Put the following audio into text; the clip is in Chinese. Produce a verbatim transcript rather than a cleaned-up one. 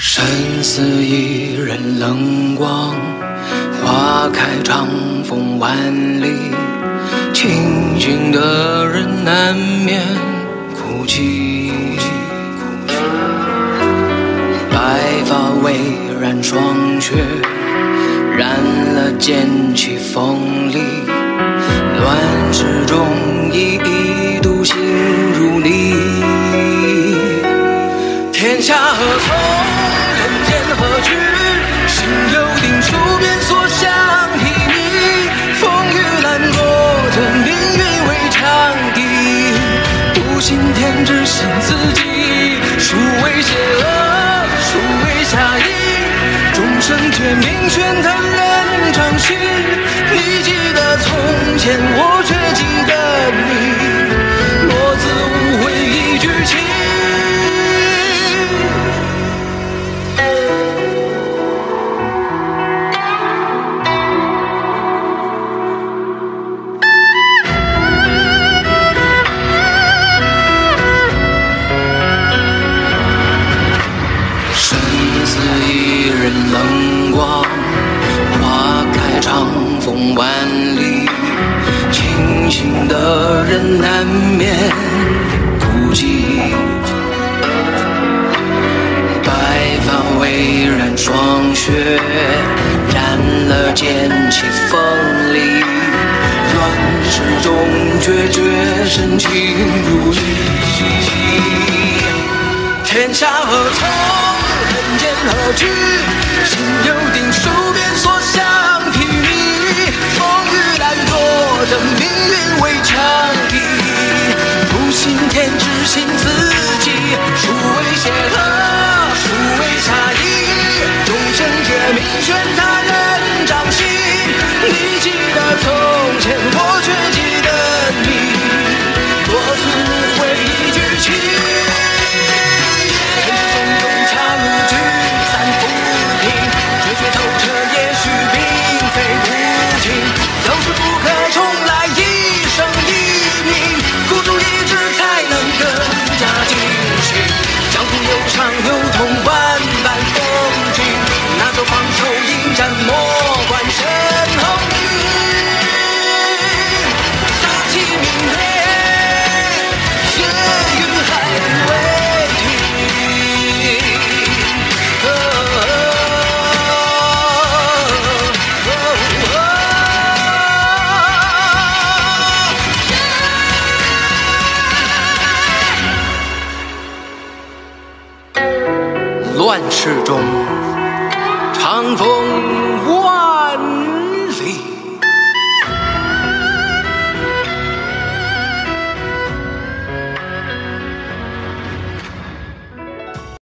生死一人冷光，花开长风万里，清醒的人难免哭泣。白发微染霜雪，染了剑气锋利，乱世中一一独行如你。天下何从，人间何去？心有定数，便所向披靡。风雨懒惰着，命运为长笛。不信天，只信自己。孰为邪恶，孰为侠义？众生皆命悬，叹人掌心。你记得从前，我却记得你。落子无悔一句情。冷光，花开长风万里，清醒的人难免孤寂。白发微染霜雪，染了剑气锋利，乱世中决绝深情如一。天下何从，人间何去？心有定数，便所向披靡。风雨懒惰着，命运为长笛。不信天，只信自己。孰为邪恶，孰为侠义？众生皆命悬，他人掌心。你记得从前，我却记得你。落子无悔一句情。却透彻，也许并非无情。要是不可重来，一生一命，孤注一掷才能更加尽兴。江湖有长有痛，万般风景，那就放手迎战，莫管身后影。杀气明烈，夜云还未停。乱世中，长风无